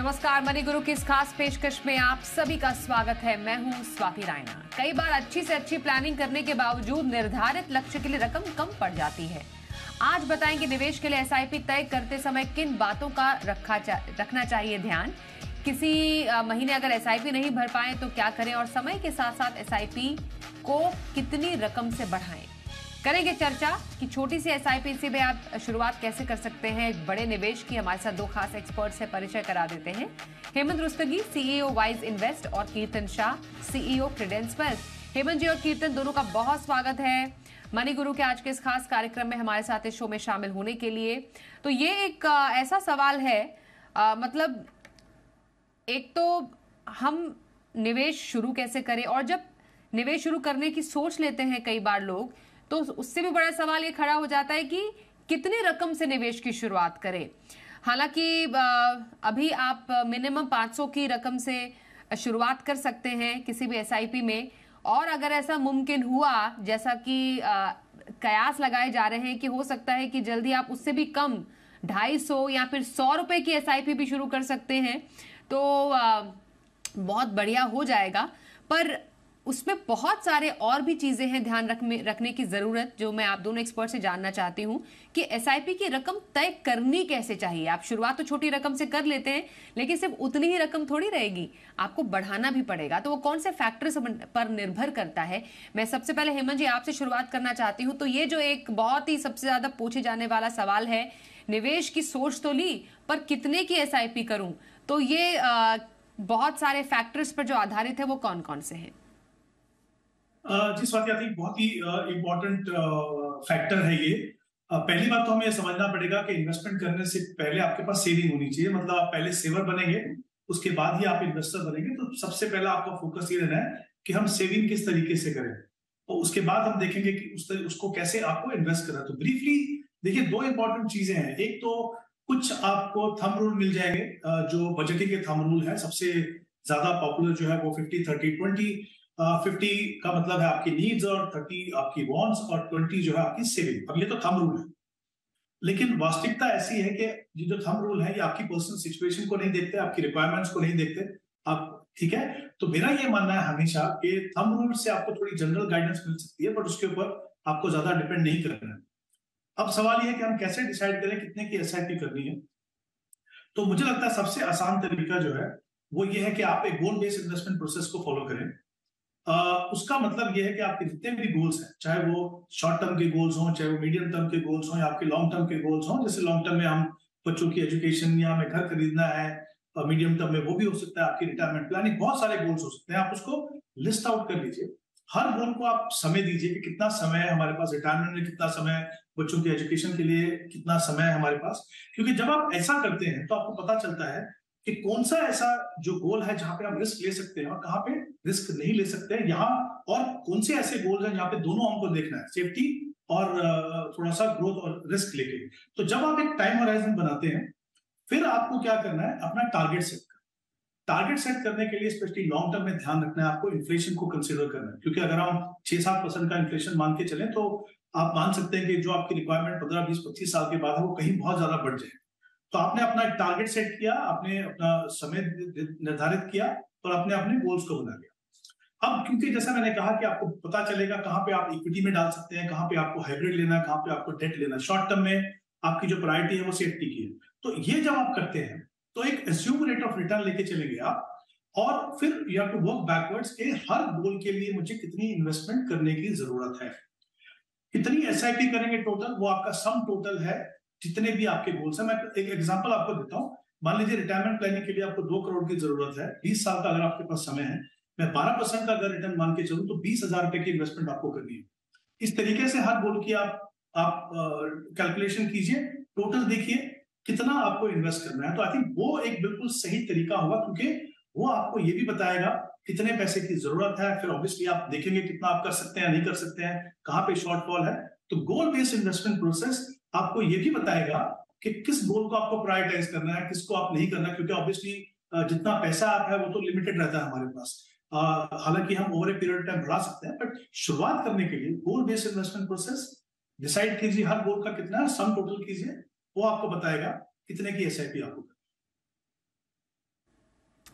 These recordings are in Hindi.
नमस्कार, मनी गुरु की इस खास पेशकश में आप सभी का स्वागत है। मैं हूं स्वाति रायना। कई बार अच्छी से अच्छी प्लानिंग करने के बावजूद निर्धारित लक्ष्य के लिए रकम कम पड़ जाती है। आज बताएंगे निवेश के लिए एसआईपी तय करते समय किन बातों का रखना चाहिए ध्यान। किसी महीने अगर एसआईपी नहीं भर पाए तो क्या करें और समय के साथ साथ एसआईपी को कितनी रकम से बढ़ाएं। करेंगे चर्चा कि छोटी सी एसआईपी से भी आप शुरुआत कैसे कर सकते हैं। एक बड़े निवेश की हमारे साथ दो खास एक्सपर्ट से परिचय करा देते हैं। Hemant Rustagi, CEO Wise Invest, और Kirtan Shah, CEO Credence Wealth. Hemant ji और कीर्तन दोनों का बहुत स्वागत है मनी गुरु के आज के इस खास कार्यक्रम में हमारे साथ इस शो में शामिल होने के लिए। तो ये एक ऐसा सवाल है, मतलब एक तो हम निवेश शुरू कैसे करें, और जब निवेश शुरू करने की सोच लेते हैं कई बार लोग, तो उससे भी बड़ा सवाल ये खड़ा हो जाता है कि कितनी रकम से निवेश की शुरुआत करें। हालांकि अभी आप मिनिमम 500 की रकम से शुरुआत कर सकते हैं किसी भी एसआईपी में, और अगर ऐसा मुमकिन हुआ, जैसा कि कयास लगाए जा रहे हैं कि हो सकता है कि जल्दी आप उससे भी कम 250 या फिर 100 रुपए की एसआईपी भी शुरू कर सकते हैं, तो बहुत बढ़िया हो जाएगा। पर उसमें बहुत सारे और भी चीजें हैं ध्यान रखने की जरूरत, जो मैं आप दोनों एक्सपर्ट से जानना चाहती हूं कि एसआईपी की रकम तय करनी कैसे चाहिए। आप शुरुआत तो छोटी रकम से कर लेते हैं, लेकिन सिर्फ उतनी ही रकम थोड़ी रहेगी, आपको बढ़ाना भी पड़ेगा। तो वो कौन से फैक्टर्स पर निर्भर करता है। मैं सबसे पहले हेमंत जी आपसे शुरुआत करना चाहती हूँ। तो ये जो एक बहुत ही सबसे ज्यादा पूछे जाने वाला सवाल है, निवेश की सोच तो ली पर कितने की एसआईपी करूं, तो ये बहुत सारे फैक्टर्स पर जो आधारित है वो कौन कौन से हैं। जी स्वाति, आई थिंक बहुत ही इम्पोर्टेंट फैक्टर है ये। पहली बात तो हमें समझना पड़ेगा कि इन्वेस्टमेंट करने से पहले आपके पास सेविंग होनी चाहिए। मतलब आप पहले सेवर बनेंगे, उसके बाद ही आप इन्वेस्टर बनेंगे। तो सबसे पहला आपका फोकस ये रहना है कि हम सेविंग किस तरीके से करें, और उसके बाद हम देखेंगे कि उसको कैसे आपको इन्वेस्ट करना है। तो ब्रीफली देखिए, दो इंपॉर्टेंट चीजें हैं। एक तो कुछ आपको थंब रूल मिल जाएंगे, जो बजटिंग के थंब रूल है। सबसे ज्यादा पॉपुलर जो है वो 50-30-20। 50 का मतलब है आपकी नीड्स, और 30 आपकी वॉन्ट्स, और 20 जो है आपकी सेविंग। अब ये तो थंब रूल है, लेकिन वास्तविकता ऐसी है कि ये जो थंब रूल है ये आपकी पर्सनल सिचुएशन को नहीं देखते, आपकी रिक्वायरमेंट्स को नहीं देखते आप, ठीक है। तो मेरा ये मानना है हमेशा कि थंब रूल से आपको थोड़ी जनरल गाइडेंस मिल सकती है, बट उसके ऊपर आपको ज्यादा डिपेंड नहीं करना है। अब सवाल ये है कि हम कैसे डिसाइड करें कितने की एसआईपी करनी है। तो मुझे लगता है सबसे आसान तरीका जो है वो ये है कि आप एक गोल बेस्ड इन्वेस्टमेंट प्रोसेस को फॉलो करें। उसका मतलब यह है कि आपके जितने भी गोल्स हैं, चाहे वो शॉर्ट टर्म के गोल्स हों, चाहे वो मीडियम टर्म के गोल्स हों, या आपके लॉन्ग टर्म के गोल्स हों। जैसे लॉन्ग टर्म में हम बच्चों की एजुकेशन या हमें घर खरीदना है, और मीडियम टर्म में वो भी हो सकता है आपकी रिटायरमेंट प्लानिंग। बहुत सारे गोल्स हो सकते हैं, आप उसको लिस्ट आउट कर लीजिए। हर गोल को आप समय दीजिए कि कितना समय है हमारे पास, रिटायरमेंट में कितना समय, बच्चों की एजुकेशन के लिए कितना समय है हमारे पास। क्योंकि जब आप ऐसा करते हैं तो आपको पता चलता है कि कौन सा ऐसा जो गोल है जहां पे हम रिस्क ले सकते हैं और कहां पे रिस्क नहीं ले सकते हैं यहाँ, और कौन से ऐसे गोल हैं जहां पे दोनों हमको देखना है, सेफ्टी और थोड़ा सा ग्रोथ और रिस्क लेके। तो जब आप एक टाइम होराइजन बनाते हैं, फिर आपको क्या करना है, अपना टारगेट सेट करना। टारगेट सेट करने के लिए स्पेशली लॉन्ग टर्म में ध्यान रखना है आपको, इन्फ्लेशन को कंसिडर करना है। क्योंकि अगर हम 6-7% का इन्फ्लेशन मान के चलें, तो आप मान सकते हैं कि जो आपकी रिक्वायरमेंट 15-20-25 साल के बाद है वो कहीं बहुत ज्यादा बढ़ जाए। तो आपने अपना एक टारगेट सेट किया, आपने अपना समय निर्धारित किया, और आपने अपने गोल्स को बना लिया। अब क्योंकि जैसा मैंने कहा कि आपको पता चलेगा कहां पे आप इक्विटी में डाल सकते हैं, कहां पे आपको हाइब्रिड लेना है, कहां पे आपको डेट लेना है। शॉर्ट टर्म में आपकी जो प्रायोरिटी है वो सेफ्टी की है। तो ये जब आप करते हैं तो एक एज्यूम रेट ऑफ रिटर्न लेके चलेंगे आप, और फिर you have to work backwards के हर गोल के लिए मुझे कितनी इन्वेस्टमेंट करने की जरूरत है, कितनी एसआईपी करेंगे टोटल, वो आपका सम टोटल है जितने भी आपके गोल्स हैं। मैं एक एग्जांपल आपको देता हूं। मान लीजिए रिटायरमेंट प्लानिंग के लिए आपको 2 करोड़ की जरूरत है, 20 साल का अगर आपके पास समय है, मैं 12% का अगर रिटर्न मान के चलूं तो 20,000 रुपए की इन्वेस्टमेंट आपको करनी है। इस तरीके से हर गोल की आप कैलकुलेशन कीजिए, टोटल देखिए कितना आपको इन्वेस्ट करना है। तो आई थिंक वो एक बिल्कुल सही तरीका होगा, क्योंकि वो आपको ये भी बताएगा कितने पैसे की जरूरत है। फिर ऑब्वियसली आप देखेंगे कितना आप कर सकते हैं, नहीं कर सकते हैं, कहां पे शॉर्टफॉल है। तो गोल बेस्ड इन्वेस्टमेंट प्रोसेस आपको ये भी बताएगा कि किस गोल को आपको प्रायोरिटाइज करना है, किसको आप नहीं करना। क्योंकि ऑब्वियसली जितना पैसा आप है वो तो लिमिटेड रहता है हमारे पास। हालांकि हम ओवर ए पीरियड टाइम बढ़ा सकते हैं, बट शुरुआत करने के लिए goal based investment process decide कीजिए, हर गोल का कितना है, सम टोटल कीजिए, वो आपको बताएगा कितने की एसआईपी आपको।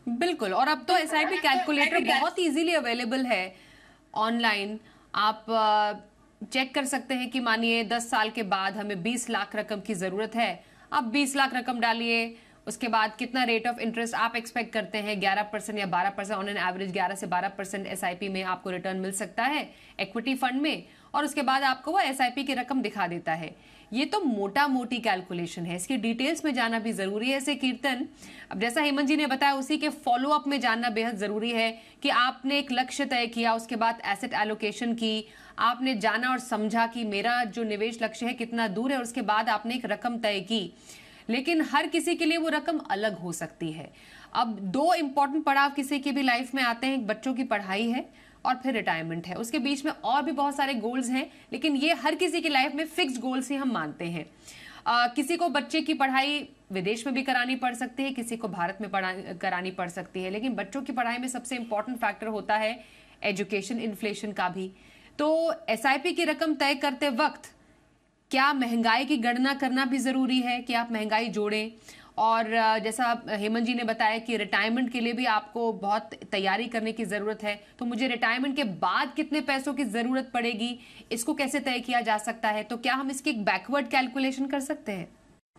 बिल्कुल, और अब तो एसआईपी कैलकुलेटर बहुत इजीली अवेलेबल है ऑनलाइन। आप चेक कर सकते हैं कि मानिए 10 साल के बाद हमें 20 लाख रकम की जरूरत है, आप 20 लाख रकम डालिए, उसके बाद कितना रेट ऑफ इंटरेस्ट आप एक्सपेक्ट करते हैं, 11% या 12%, ऑन एन एवरेज 11 से 12% एसआईपी में आपको रिटर्न मिल सकता है इक्विटी फंड में, और उसके बाद आपको वो एसआईपी की रकम दिखा देता है। ये तो मोटा मोटी कैलकुलेशन है, इसकी डिटेल्स में जाना भी जरूरी है। ऐसे कीर्तन, अब जैसा हेमंत जी ने बताया उसी के फॉलो अप में जानना बेहद जरूरी है कि आपने एक लक्ष्य तय किया, उसके बाद एसेट एलोकेशन की, आपने जाना और समझा कि मेरा जो निवेश लक्ष्य है कितना दूर है, और उसके बाद आपने एक रकम तय की। लेकिन हर किसी के लिए वो रकम अलग हो सकती है। अब दो इंपॉर्टेंट पड़ाव किसी की भी लाइफ में आते हैं, बच्चों की पढ़ाई है और फिर रिटायरमेंट है। उसके बीच में और भी बहुत सारे गोल्स हैं, लेकिन ये हर किसी की लाइफ में फिक्स्ड गोल्स ही हम मानते हैं। किसी को बच्चे की पढ़ाई विदेश में भी करानी पड़ सकती है, किसी को भारत में करानी पड़ सकती है, लेकिन बच्चों की पढ़ाई में सबसे इंपॉर्टेंट फैक्टर होता है एजुकेशन, इन्फ्लेशन का भी। तो एसआईपी की रकम तय करते वक्त क्या महंगाई की गणना करना भी जरूरी है कि आप महंगाई जोड़ें, और जैसा हेमंत जी ने बताया कि रिटायरमेंट के लिए भी आपको बहुत तैयारी करने की जरूरत है, तो मुझे रिटायरमेंट के बाद कितने पैसों की जरूरत पड़ेगी, इसको कैसे तय किया जा सकता है? तो क्या हम इसकी एक बैकवर्ड कैलकुलेशन कर सकते हैं?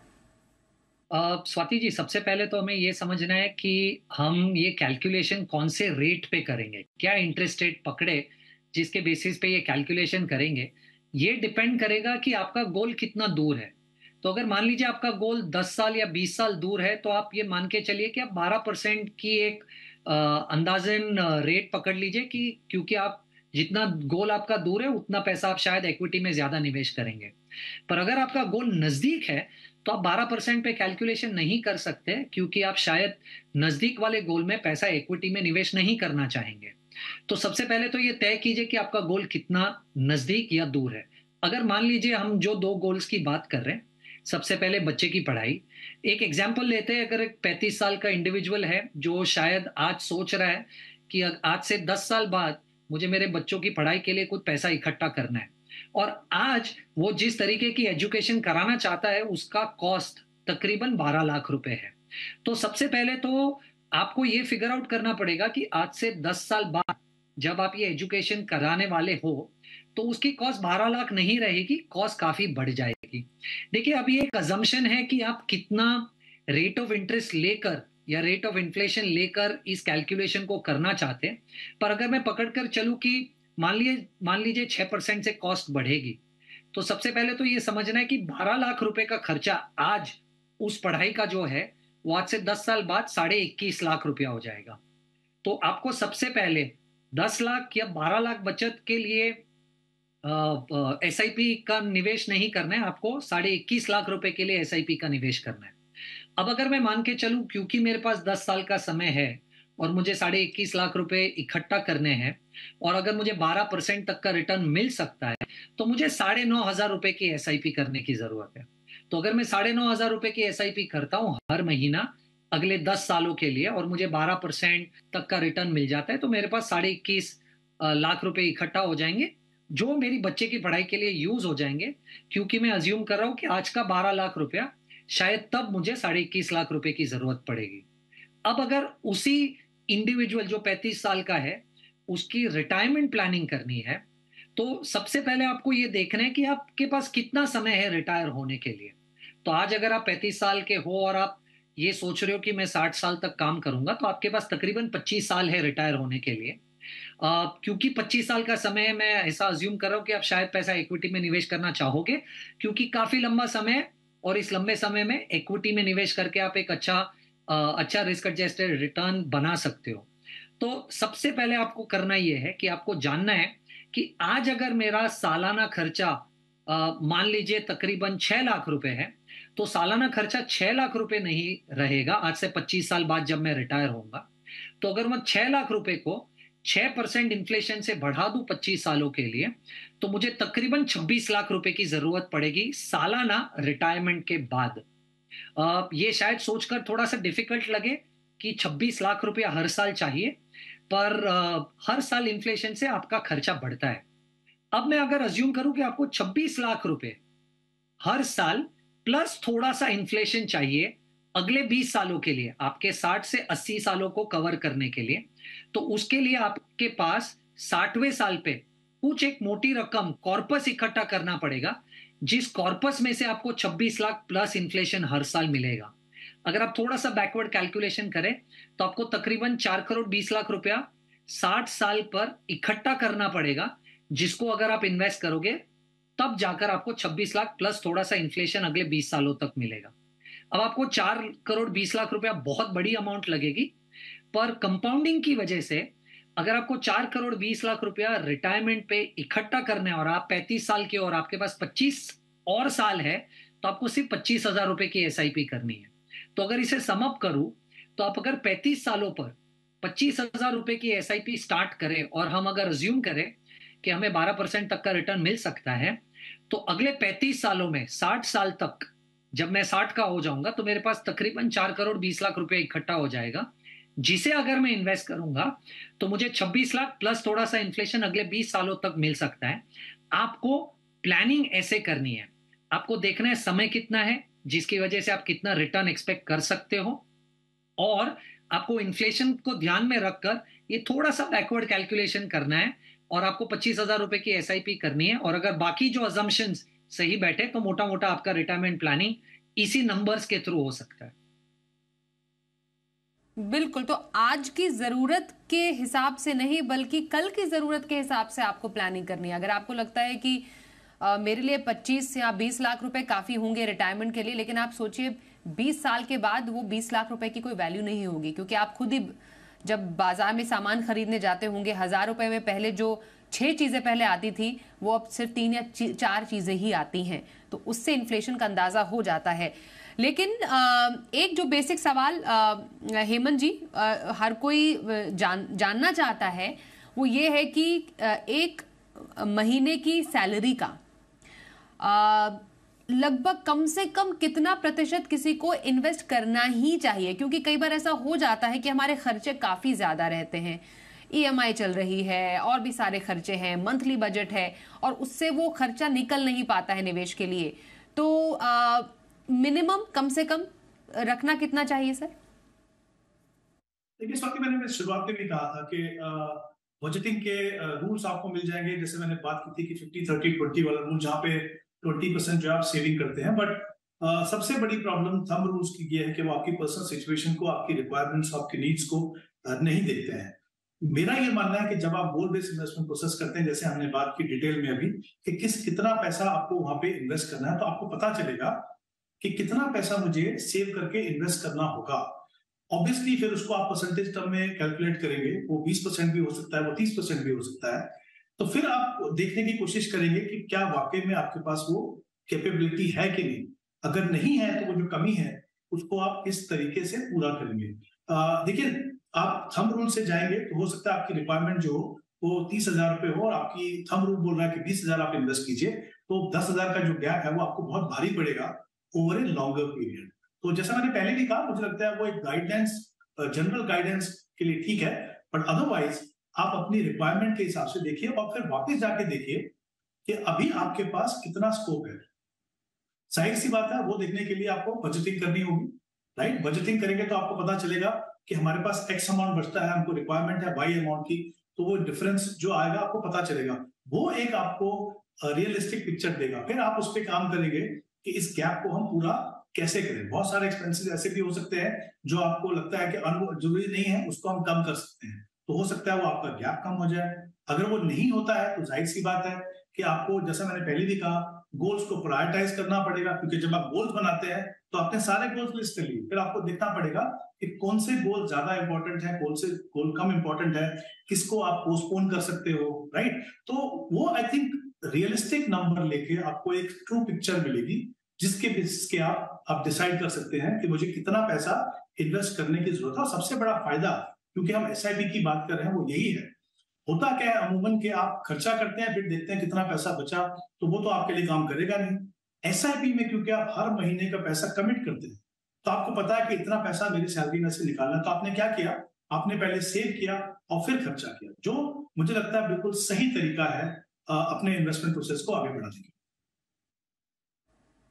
स्वाति जी, सबसे पहले तो हमें ये समझना है कि हम ये कैलकुलेशन कौन से रेट पे करेंगे, क्या इंटरेस्ट रेट पकड़े जिसके बेसिस पे ये कैलकुलेशन करेंगे। ये डिपेंड करेगा कि आपका गोल कितना दूर है। तो अगर मान लीजिए आपका गोल 10 साल या 20 साल दूर है, तो आप ये मान के चलिए कि आप 12% की एक अंदाजन रेट पकड़ लीजिए, कि क्योंकि आप जितना गोल आपका दूर है उतना पैसा आप शायद इक्विटी में ज्यादा निवेश करेंगे। पर अगर आपका गोल नजदीक है तो आप 12% पे कैलकुलेशन नहीं कर सकते, क्योंकि आप शायद नजदीक वाले गोल में पैसा इक्विटी में निवेश नहीं करना चाहेंगे। तो सबसे पहले तो ये तय कीजिए कि आपका गोल कितना नजदीक या दूर है। अगर मान लीजिए हम जो दो गोल्स की बात कर रहे हैं, सबसे पहले बच्चे की पढ़ाई। एक एग्जाम्पल लेते हैं, अगर एक 35 साल का इंडिविजुअल है जो शायद आज सोच रहा है कि आज से 10 साल बाद मुझे मेरे बच्चों की पढ़ाई के लिए कुछ पैसा इकट्ठा करना है, और आज वो जिस तरीके की एजुकेशन कराना चाहता है उसका कॉस्ट तकरीबन 12 लाख रुपए है। तो सबसे पहले तो आपको ये फिगर आउट करना पड़ेगा कि आज से 10 साल बाद जब आप ये एजुकेशन कराने वाले हो तो उसकी कॉस्ट 12 लाख नहीं रहेगी, कॉस्ट काफी बढ़ जाएगी। देखिए, अभी एक अजम्पशन है कि आप कितना रेट ऑफ इंटरेस्ट लेकर या रेट ऑफ इन्फ्लेशन लेकर इस कैलकुलेशन को करना चाहते हैं। पर अगर मैं पकड़कर चलूं कि मान लीजिए 6% से कॉस्ट बढ़ेगी, तो सबसे पहले तो ये समझना है कि 12 लाख रुपए का खर्चा आज उस पढ़ाई का जो है वो आज से 10 साल बाद 21.5 लाख रुपया हो जाएगा। तो आपको सबसे पहले 10 लाख या 12 लाख बचत के लिए एसआईपी का निवेश नहीं करना है, आपको 21.5 लाख रुपए के लिए एसआईपी का निवेश करना है। अब अगर मैं मान के चलूं क्योंकि मेरे पास 10 साल का समय है और मुझे 21.5 लाख रुपए इकट्ठा करने हैं, और अगर मुझे 12% तक का रिटर्न मिल सकता है, तो मुझे 9,500 रुपए की एसआईपी करने की जरूरत है। तो अगर मैं 9,500 रुपए की एसआईपी करता हूं हर महीना अगले 10 सालों के लिए, और मुझे 12% तक का रिटर्न मिल जाता है, तो मेरे पास 21.5 लाख रुपए इकट्ठा हो जाएंगे, जो मेरी बच्चे की पढ़ाई के लिए यूज हो जाएंगे। क्योंकि मैं अज्यूम कर रहा हूं कि आज का 12 लाख रुपया शायद तब मुझे 21.5 लाख रुपए की जरूरत पड़ेगी। अब अगर उसी इंडिविजुअल जो 35 साल का है उसकी रिटायरमेंट प्लानिंग करनी है, तो सबसे पहले आपको ये देखना है कि आपके पास कितना समय है रिटायर होने के लिए। तो आज अगर आप 35 साल के हो और आप ये सोच रहे हो कि मैं 60 साल तक काम करूंगा, तो आपके पास तकरीबन 25 साल है रिटायर होने के लिए। क्योंकि 25 साल का समय है, मैं ऐसा अज्यूम कर रहा हूं कि आप शायद पैसा इक्विटी में निवेश करना चाहोगे, क्योंकि काफी लंबा समय, और इस लंबे समय में इक्विटी में निवेश करके आप एक अच्छा रिस्क एडजस्टेड रिटर्न बना सकते हो। तो सबसे पहले आपको करना यह है कि आपको जानना है कि आज अगर मेरा सालाना खर्चा मान लीजिए तकरीबन 6 लाख रुपए है, तो सालाना खर्चा 6 लाख रुपए नहीं रहेगा आज से 25 साल बाद जब मैं रिटायर होऊंगा। तो अगर मैं 6 लाख रुपए को 6% इन्फ्लेशन से बढ़ा दूं 25 सालों के लिए, तो मुझे तकरीबन 26 लाख रुपए की जरूरत पड़ेगी सालाना रिटायरमेंट के बाद। ये शायद सोचकर थोड़ा सा डिफिकल्ट लगे कि 26 लाख रुपया हर साल चाहिए, पर हर साल इन्फ्लेशन से आपका खर्चा बढ़ता है। अब मैं अगर अज्यूम करूं कि आपको 26 लाख रुपए हर साल प्लस थोड़ा सा इन्फ्लेशन चाहिए अगले 20 सालों के लिए, आपके 60 से 80 सालों को कवर करने के लिए, तो उसके लिए आपके पास 60वें साल पे कुछ एक मोटी रकम कॉर्पस इकट्ठा करना पड़ेगा, जिस कॉर्पस में से आपको 26 लाख प्लस इन्फ्लेशन हर साल मिलेगा। अगर आप थोड़ा सा बैकवर्ड कैलकुलेशन करें, तो आपको तकरीबन 4 करोड़ 20 लाख रुपया 60 साल पर इकट्ठा करना पड़ेगा, जिसको अगर आप इन्वेस्ट करोगे, तब जाकर आपको 26 लाख प्लस थोड़ा सा इन्फ्लेशन अगले 20 सालों तक मिलेगा। अब आपको 4 करोड़ 20 लाख रुपया बहुत बड़ी अमाउंट लगेगी, पर कंपाउंडिंग की वजह से अगर आपको 4 करोड़ 20 लाख रुपया रिटायरमेंट पे इकट्ठा करना है और आप 35 साल के और आपके पास 25 और साल है, तो आपको सिर्फ 25,000 रुपए की एसआईपी करनी है। तो अगर इसे समअप करूं, तो आप अगर 35 सालों पर 25,000 रुपए की एसआईपी स्टार्ट करें और हम अगर अज्यूम करें कि हमें 12% तक का रिटर्न मिल सकता है, तो अगले 35 सालों में 60 साल तक जब मैं 60 का हो जाऊंगा, तो मेरे पास तकरीबन 4 करोड़ 20 लाख रुपए इकट्ठा हो जाएगा, जिसे अगर मैं इन्वेस्ट करूंगा तो मुझे 26 लाख प्लस थोड़ा सा इन्फ्लेशन अगले 20 सालों तक मिल सकता है। आपको प्लानिंग ऐसे करनी है, आपको देखना है समय कितना है, जिसकी वजह से आप कितना रिटर्न एक्सपेक्ट कर सकते हो, और आपको इन्फ्लेशन को ध्यान में रखकर ये थोड़ा सा बैकवर्ड कैलकुलेशन करना है, और आपको 25,000 रुपए की एसआईपी करनी है। और अगर बाकी जो अजम्पशंस सही बैठे, तो मोटा मोटा आपका रिटायरमेंट प्लानिंग इसी नंबर्स के थ्रू हो सकता है। बिल्कुल, तो आज की जरूरत के हिसाब से नहीं, बल्कि कल की जरूरत के हिसाब से आपको प्लानिंग करनी है। अगर आपको लगता है कि मेरे लिए 25 या 20 लाख रुपए काफी होंगे रिटायरमेंट के लिए, लेकिन आप सोचिए 20 साल के बाद वो 20 लाख रुपए की कोई वैल्यू नहीं होगी, क्योंकि आप खुद ही जब बाजार में सामान खरीदने जाते होंगे, 1,000 रुपए में पहले जो 6 चीजें पहले आती थी, वो अब सिर्फ 3 या 4 चीजें ही आती हैं। तो उससे इन्फ्लेशन का अंदाजा हो जाता है। लेकिन एक जो बेसिक सवाल हेमंत जी हर कोई जानना चाहता है, वो ये है कि एक महीने की सैलरी का लगभग कम से कम कितना प्रतिशत किसी को इन्वेस्ट करना ही चाहिए, क्योंकि कई बार ऐसा हो जाता है कि हमारे खर्चे काफी ज्यादा रहते हैं, ईएमआई चल रही है और भी सारे खर्चे हैं, मंथली बजट है, और उससे वो खर्चा निकल नहीं पाता है निवेश के लिए। तो मिनिमम कम से कम रखना कितना चाहिए सर? देखिए स्वाति, मैंने शुरुआत में भी कहा था कि बजटिंग के रूल्स आपको मिल जाएंगे। जैसे मैंने बात की थी कि 50-30-20 वाला रूल, जहाँ पे 20% जो आप सेविंग करते हैं, बट सबसे बड़ी प्रॉब्लम थंब रूल्स की ये है कि वो आपकी पर्सनल सिचुएशन को, आपकी रिक्वायरमेंट्स, आपकी नीड्स को नहीं देखते हैं। मेरा ये मानना है कि जब आप गोल बेस्ड इन्वेस्टमेंट प्रोसेस करते हैं, जैसे हमने बात की डिटेल में अभी, कि कितना पैसा आपको वहां पे इन्वेस्ट करना है, तो आपको पता चलेगा कि कितना पैसा मुझे सेव करके इन्वेस्ट करना होगा। ऑब्वियसली फिर उसको आप परसेंटेज टर्म में कैलकुलेट करेंगे, वो 20% भी हो सकता है, वो 30% भी हो सकता है। तो फिर आप देखने की कोशिश करेंगे कि क्या वाकई में आपके पास वो कैपेबिलिटी है कि नहीं। अगर नहीं है, तो वो जो कमी है उसको आप किस तरीके से पूरा करेंगे। देखिए, आप थंब रूल से जाएंगे तो हो सकता है आपकी रिक्वायरमेंट जो हो वो 30,000 रुपए हो, और आपकी थंब रूल बोल रहा है कि 20,000 आप इन्वेस्ट कीजिए, तो 10,000 का जो गैप है वो आपको बहुत भारी पड़ेगा ओवर ए लॉन्गर पीरियड। तो जैसा मैंने पहले भी कहा, मुझे लगता है वो एक गाइडेंस, जनरल गाइडेंस के लिए ठीक है, बट अदरवाइज आप अपनी रिक्वायरमेंट के हिसाब से देखिए, और फिर वापस जाके देखिए कि अभी आपके पास कितना स्कोप है। जाहिर सी बात है, वो देखने के लिए आपको बजटिंग करनी होगी, राइट। बजटिंग करेंगे तो आपको पता चलेगा कि हमारे पास एक्स अमाउंट बचता है, हमको रिक्वायरमेंट है वाई अमाउंट की, तो वो डिफरेंस जो आएगा आपको पता चलेगा, वो एक आपको रियलिस्टिक पिक्चर देगा। फिर आप उस पर काम करेंगे कि इस गैप को हम पूरा कैसे करें। बहुत सारे एक्सपेंसेस ऐसे भी हो सकते हैं जो आपको लगता है कि जरूरी नहीं है, उसको हम कम कर सकते हैं, तो हो सकता है वो आपका गैप कम हो जाए। अगर वो नहीं होता है, तो जाहिर सी बात है कि आपको, जैसा मैंने पहले भी कहा, गोल्स को प्रायोरिटाइज करना पड़ेगा, क्योंकि जब आप गोल्स बनाते हैं तो आपने सारे गोल्स लिस्ट कर लिए, फिर आपको देखना पड़ेगा कि कौन से गोल ज्यादा इंपॉर्टेंट है, कौन से गोल कम इंपॉर्टेंट है, किसको आप पोस्टपोन कर सकते हो, राइट। तो वो आई थिंक रियलिस्टिक नंबर लेके आपको एक ट्रू पिक्चर मिलेगी, जिसके बेसिस के आप डिसाइड कर सकते हैं कि मुझे कितना पैसा इन्वेस्ट करने की जरूरत है। सबसे बड़ा फायदा, क्योंकि हम एसआईपी की बात कर रहे हैं, वो यही है। होता क्या है अमूमन कि आप खर्चा करते हैं, फिर देखते हैं कितना पैसा बचा, तो वो तो आपके लिए काम करेगा नहीं। एसआईपी में क्योंकि आप हर महीने का पैसा कमिट करते हैं, तो आपको पता है कि इतना पैसा मेरी सैलरी में से निकालना, तो आपने क्या किया, आपने पहले सेव किया और फिर खर्चा किया, जो मुझे लगता है बिल्कुल सही तरीका है अपने इन्वेस्टमेंट प्रोसेस को आगे बढ़ाने के।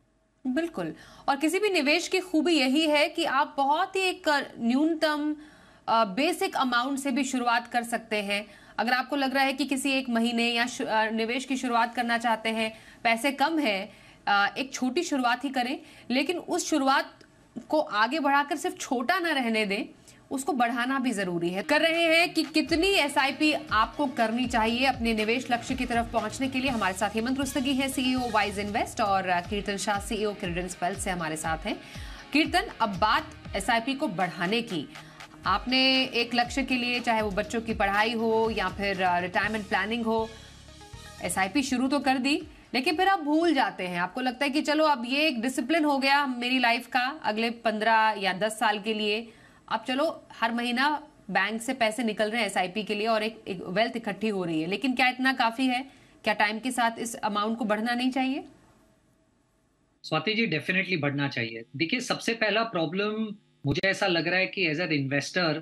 बिल्कुल। और किसी भी निवेश की खूबी यही है कि आप बहुत ही एक न्यूनतम बेसिक अमाउंट से भी शुरुआत कर सकते हैं। अगर आपको लग रहा है कि किसी एक महीने या निवेश की शुरुआत करना चाहते हैं, पैसे कम है, एक छोटी शुरुआत ही करें, लेकिन उस शुरुआत को आगे बढ़ाकर सिर्फ छोटा ना रहने दें, उसको बढ़ाना भी जरूरी है। कर रहे हैं कि कितनी एसआईपी आपको करनी चाहिए अपने निवेश लक्ष्य की तरफ पहुंचने के लिए। हमारे साथ हेमंत रुस्तगी है, सीईओ वाइज इन्वेस्ट, और Kirtan Shah, CEO Credence wealth से हमारे साथ हैं। कीर्तन, अब बात एसआईपी को बढ़ाने की। आपने एक लक्ष्य के लिए, चाहे वो बच्चों की पढ़ाई हो या फिर रिटायरमेंट प्लानिंग हो, एसआईपी शुरू तो कर दी, लेकिन फिर आप भूल जाते हैं। आपको लगता है कि चलो अब ये एक डिसिप्लिन हो गया मेरी लाइफ का अगले 15 या 10 साल के लिए। अब चलो हर महीना बैंक से पैसे निकल रहे हैं एसआईपी के लिए और एक वेल्थ इकट्ठी हो रही है, लेकिन क्या इतना काफी है? क्या टाइम के साथ इस अमाउंट को बढ़ना नहीं चाहिए? स्वाति जी, डेफिनेटली बढ़ना चाहिए। देखिए, सबसे पहला प्रॉब्लम मुझे ऐसा लग रहा है कि एज एन इन्वेस्टर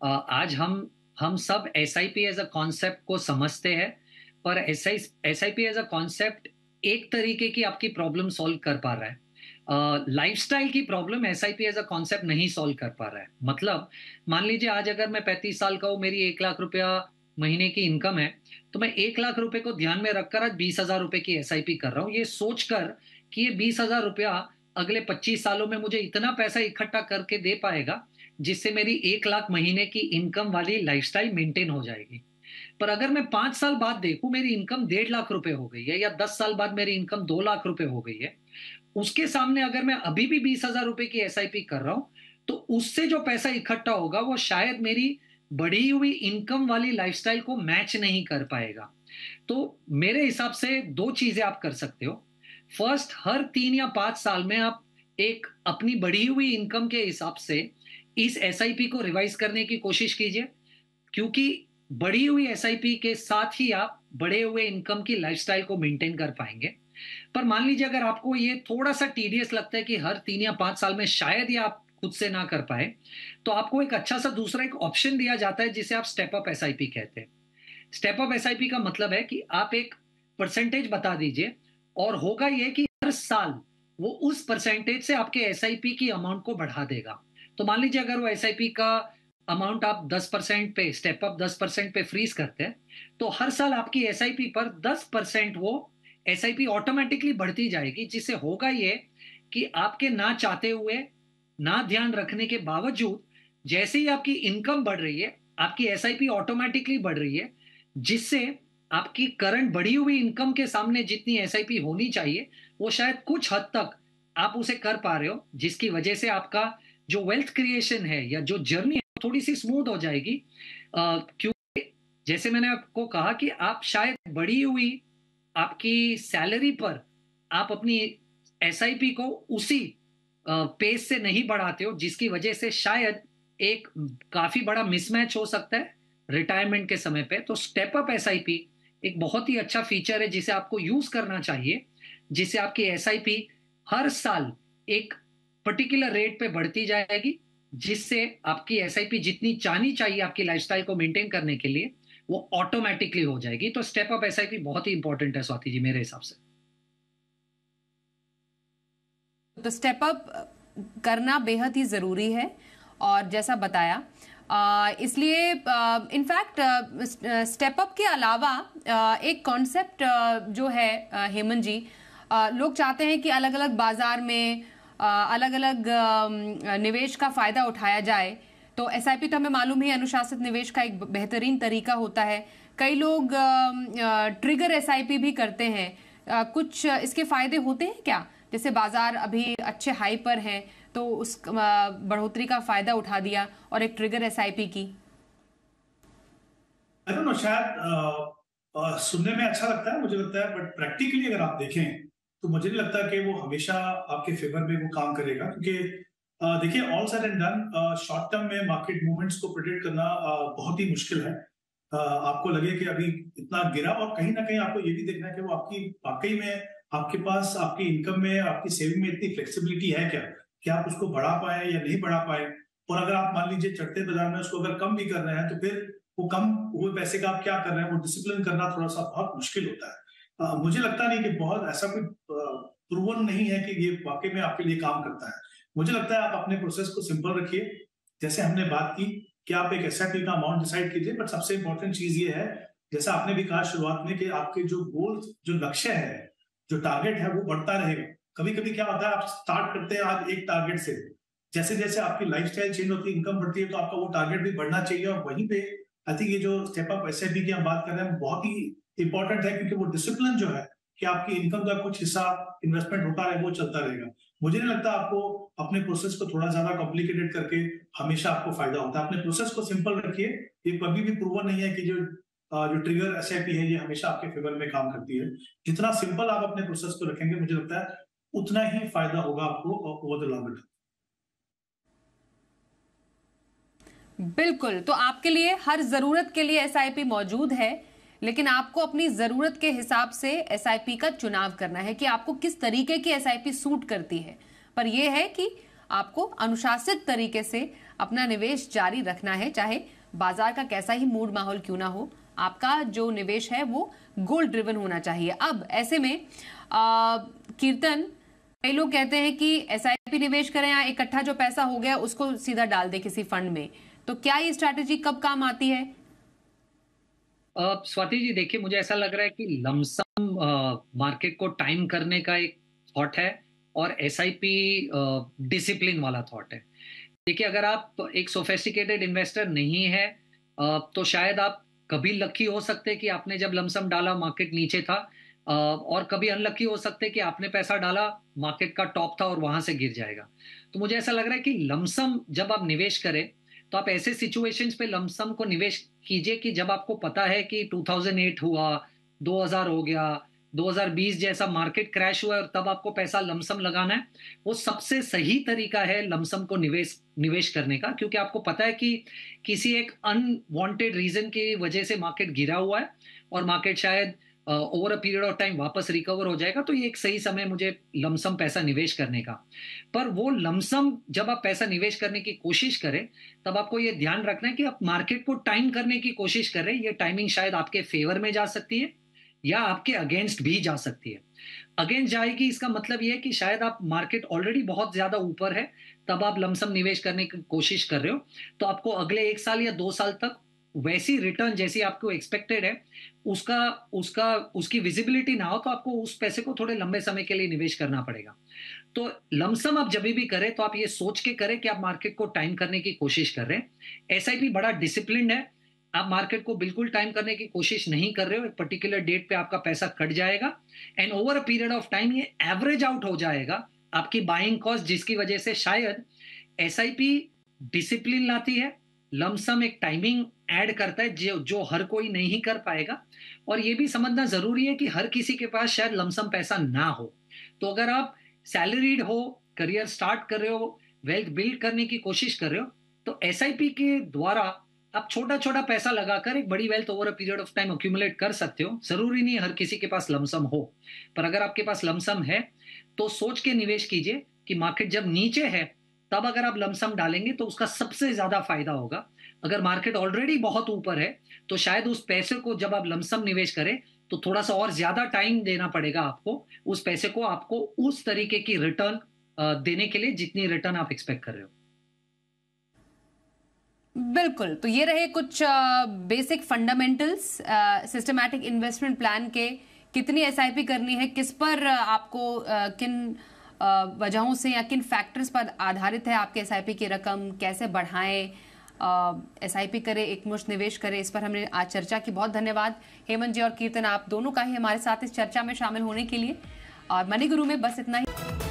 आज हम सब एसआईपी एज अ कॉन्सेप्ट को समझते हैं, पर एसआईपी एज अ कॉन्सेप्ट एक तरीके की आपकी प्रॉब्लम सॉल्व कर पा रहा है। लाइफस्टाइल की problem SIP as a concept नहीं सॉल्व कर पा रहा है। मतलब मान लीजिए आज अगर मैं 35 साल का हूं, मेरी 1 लाख रुपया महीने की इनकम है, तो मैं 1 लाख रुपए को ध्यान में रखकर आज 20,000 रुपए की एसआईपी कर रहा हूं, ये सोचकर कि ये 20,000 रुपया अगले 25 सालों में मुझे इतना पैसा इकट्ठा करके दे पाएगा जिससे मेरी 1 लाख महीने की इनकम वाली लाइफस्टाइल मेंटेन हो जाएगी। पर अगर मैं 5 साल बाद देखूं मेरी इनकम 1.5 लाख रुपए हो गई है, या 10 साल बाद मेरी इनकम 2 लाख रुपए हो गई है, उसके सामने अगर मैं अभी भी 20,000 रुपए की एसआईपी कर रहा हूं, तो उससे जो पैसा इकट्ठा होगा वो शायद मेरी बढ़ी हुई इनकम वाली लाइफस्टाइल को मैच नहीं कर पाएगा। तो मेरे हिसाब से दो चीजें आप कर सकते हो। फर्स्ट, हर 3 या 5 साल में आप एक अपनी बढ़ी हुई इनकम के हिसाब से इस एसआईपी को रिवाइज करने की कोशिश कीजिए, क्योंकि बढ़ी हुई एसआईपी के साथ ही आप बढ़े हुए इनकम की लाइफस्टाइल को मेंटेन कर पाएंगे। पर मान लीजिए अगर आपको ये थोड़ा सा टीडियस लगता है कि हर 3 या 5 साल में शायद ये आप खुद से ना कर पाए, तो आपको एक अच्छा सा दूसरा एक ऑप्शन दिया जाता है जिसे आप स्टेप अप एसआईपी कहते हैं। स्टेप अप एसआईपी का मतलब है कि आप एक परसेंटेज बता दीजिए, और होगा ये कि हर साल वो उस परसेंटेज से आपके एसआईपी की अमाउंट को बढ़ा देगा। तो मान लीजिए अगर वो एसआईपी का अमाउंट आप 10% पे, स्टेप अप 10% पे फ्रीज करते हैं, तो हर साल आपकी एसआईपी पर 10% वो एसआईपी ऑटोमेटिकली बढ़ती जाएगी, जिससे होगा ये कि आपके ना चाहते हुए, ना ध्यान रखने के बावजूद, जैसे ही आपकी इनकम बढ़ रही है, आपकी एसआईपी ऑटोमेटिकली बढ़ रही है, जिससे आपकी करंट बढ़ी हुई इनकम के सामने जितनी एसआईपी होनी चाहिए वो शायद कुछ हद तक आप उसे कर पा रहे हो, जिसकी वजह से आपका जो वेल्थ क्रिएशन है या जो जर्नी है थोड़ी सी स्मूथ हो जाएगी। क्योंकि जैसे मैंने आपको कहा कि आप शायद बढ़ी हुई आपकी सैलरी पर आप अपनी एसआईपी को उसी पेस से नहीं बढ़ाते हो, जिसकी वजह से शायद एक काफी बड़ा मिसमैच हो सकता है रिटायरमेंट के समय पे। तो स्टेप अप एसआईपी एक बहुत ही अच्छा फीचर है जिसे आपको यूज करना चाहिए, जिससे आपकी एसआईपी हर साल एक पर्टिकुलर रेट पे बढ़ती जाएगी, जिससे आपकी एसआईपी जितनी चाहनी चाहिए आपकी लाइफस्टाइल को मेंटेन करने के लिए वो ऑटोमेटिकली हो जाएगी। तो स्टेप अप एसआईपी बहुत ही इंपॉर्टेंट है स्वाति जी, मेरे हिसाब से। तो स्टेप अप करना बेहद ही जरूरी है, और जैसा बताया इसलिए इनफैक्ट स्टेप अप के अलावा एक कॉन्सेप्ट जो है हेमंत जी, लोग चाहते हैं कि अलग अलग बाजार में अलग अलग निवेश का फायदा उठाया जाए। तो एसआईपी तो हमें मालूम ही अनुशासित निवेश का एक बेहतरीन तरीका होता है। कई लोग ट्रिगर एसआईपी भी करते हैं। कुछ इसके फायदे होते हैं क्या? जैसे बाजार अभी अच्छे हाई पर है तो उस बढ़ोतरी का फायदा उठा दिया, और एक ट्रिगर एसआईपी की। आई डोंट नो, शायद सुनने में अच्छा लगता है, मुझे लगता है, बट प्रैक्टिकली अगर आप देखें तो मुझे नहीं लगता कि वो हमेशा आपके फेवर में वो काम करेगा। क्योंकि देखिए, all said and done, short term में मार्केट मूवमेंट्स को प्रेडिक्ट करना बहुत ही मुश्किल है। आपको लगे कि अभी इतना गिरा, और कहीं ना कहीं आपको ये भी देखना है कि वो आपकी वाकई में आपके पास आपकी इनकम में, आपकी सेविंग में इतनी फ्लेक्सिबिलिटी है क्या कि आप उसको बढ़ा पाए या नहीं बढ़ा पाए। और अगर आप मान लीजिए चढ़ते बाजार में उसको अगर कम भी कर रहे हैं, तो फिर वो कम हुए पैसे का आप क्या कर रहे हैं, वो डिसिप्लिन करना थोड़ा सा बहुत मुश्किल होता है। मुझे लगता नहीं कि बहुत ऐसा कोई प्रूवन नहीं है कि ये वाकई में आपके लिए काम करता है। मुझे लगता है आप अपने प्रोसेस को सिंपल रखिए, जैसे हमने बात की कि आप एक एसआईपी का अमाउंट डिसाइड कीजिए, बट सबसे इंपॉर्टेंट चीज ये है, जैसा आपने भी कहा शुरुआत में, कि आपके जो गोल, जो लक्ष्य है, जो टारगेट है, वो बढ़ता रहेगा। कभी कभी क्या होता है, आप स्टार्ट करते हैं आज एक टारगेट से, जैसे जैसे आपकी लाइफस्टाइल चेंज होती है, इनकम बढ़ती है, तो आपका वो टारगेट भी बढ़ना चाहिए। और वहीं पे आई थिंक ये जो स्टेप अप एसआईपी की हम बात कर रहे हैं बहुत ही इंपॉर्टेंट है, क्योंकि वो डिसिप्लिन जो है कि आपकी इनकम का कुछ हिस्सा इन्वेस्टमेंट होता रहे, वो चलता रहेगा। मुझे नहीं लगता आपको अपने प्रोसेस को थोड़ा ज्यादा कॉम्प्लिकेटेड करके हमेशा आपको फायदा होता है। अपने प्रोसेस को सिंपल रखिए। ये कभी भी प्रूवन नहीं है कि जो ट्रिगर एसआईपी है ये हमेशा आपके फेवर में काम करती है। जितना सिंपल आप अपने प्रोसेस को रखेंगे, मुझे लगता है उतना ही फायदा होगा आपको ओवर द लॉन्ग टर्म। बिल्कुल, तो आपके लिए हर जरूरत के लिए एसआईपी मौजूद है, लेकिन आपको अपनी जरूरत के हिसाब से एसआईपी का चुनाव करना है कि आपको किस तरीके की एसआईपी सूट करती है। पर यह है कि आपको अनुशासित तरीके से अपना निवेश जारी रखना है, चाहे बाजार का कैसा ही मूड माहौल क्यों ना हो। आपका जो निवेश है वो गोल ड्रिवन होना चाहिए। अब ऐसे में कीर्तन, कई लोग कहते हैं कि एसआईपी निवेश करें या इकट्ठा जो पैसा हो गया उसको सीधा डाल दे किसी फंड में, तो क्या ये स्ट्रैटेजी कब काम आती है? स्वाति जी, देखिए, मुझे ऐसा लग रहा है कि लमसम मार्केट को टाइम करने का एक थॉट है और एसआईपी डिसिप्लिन वाला थॉट है। देखिए, अगर आप एक सोफिस्टिकेटेड इन्वेस्टर नहीं है तो शायद आप कभी लकी हो सकते कि आपने जब लमसम डाला मार्केट नीचे था, और कभी अनलकी हो सकते कि आपने पैसा डाला मार्केट का टॉप था और वहां से गिर जाएगा। तो मुझे ऐसा लग रहा है कि लमसम जब आप निवेश करें तो आप ऐसे सिचुएशंस पे लमसम को निवेश कीजिए कि जब आपको पता है कि 2008 हुआ, 2000 हो गया, 2020 जैसा मार्केट क्रैश हुआ और तब आपको पैसा लमसम लगाना है। वो सबसे सही तरीका है लमसम को निवेश करने का, क्योंकि आपको पता है कि किसी एक अनवांटेड रीजन की वजह से मार्केट गिरा हुआ है और मार्केट शायद over a period of time वापस रिकवर हो जाएगा। तो ये एक सही समय मुझे लमसम पैसा निवेश करने का। पर वो लमसम जब आप पैसा निवेश करने की कोशिश करें तब आपको ये ध्यान रखना है कि आप मार्केट को टाइम करने की कोशिश करें। ये टाइमिंग शायद आपके फेवर में जा सकती है या आपके अगेंस्ट भी जा सकती है। अगेंस्ट जाएगी इसका मतलब ये है कि शायद आप मार्केट ऑलरेडी बहुत ज्यादा ऊपर है, तब आप लमसम निवेश करने की कोशिश कर रहे हो, तो आपको अगले 1 साल या 2 साल तक वैसी रिटर्न जैसी आपको एक्सपेक्टेड है उसकी विजिबिलिटी ना हो, तो आपको उस पैसे को थोड़े लंबे समय के लिए निवेश करना पड़ेगा। तो लमसम आप जब भी करें तो आप ये सोच के करें कि आप मार्केट को टाइम करने की कोशिश कर रहे हैं। एसआईपी बड़ा डिसिप्लिन है। आप मार्केट को बिल्कुल टाइम करने की कोशिश नहीं कर रहे हो, एक पर्टिकुलर डेट पे आपका पैसा कट जाएगा and over a period of time ये एवरेज आउट हो जाएगा आपकी बाइंग कॉस्ट, जिसकी वजह से शायद एसआईपी डिसिप्लिन लाती है, लमसम एक टाइमिंग ऐड करता है जो हर कोई नहीं कर पाएगा। और ये भी समझना जरूरी है कि हर किसी के पास शायद लमसम पैसा ना हो। तो अगर आप सैलरीड हो, करियर स्टार्ट कर रहे हो, वेल्थ बिल्ड करने की कोशिश कर रहे हो, तो एसआईपी के द्वारा आप छोटा छोटा पैसा लगाकर एक बड़ी wealth over a period of time accumulate कर सकते हो। जरूरी नहीं है हर किसी के पास लमसम हो, पर अगर आपके पास लमसम है तो सोच के निवेश कीजिए कि मार्केट जब नीचे है तब अगर आप लमसम डालेंगे तो उसका सबसे ज्यादा फायदा होगा। अगर मार्केट ऑलरेडी बहुत ऊपर है तो शायद उस पैसे को जब आप लमसम निवेश करें तो थोड़ा सा और ज्यादा टाइम देना पड़ेगा आपको उस पैसे को, आपको उस तरीके की रिटर्न देने के लिए जितनी रिटर्न आप एक्सपेक्ट कर रहे हो। बिल्कुल, तो ये रहे कुछ basic fundamentals systematic investment plan के। कितनी एसआईपी करनी है, किस पर आपको किन वजहों से या किन फैक्टर्स पर आधारित है आपके एसआईपी की रकम, कैसे बढ़ाएं, एसआईपी करें, एकमुश्त निवेश करें, इस पर हमने आज चर्चा की। बहुत धन्यवाद हेमंत जी और कीर्तन, आप दोनों का ही हमारे साथ इस चर्चा में शामिल होने के लिए। और मनी गुरु में बस इतना ही।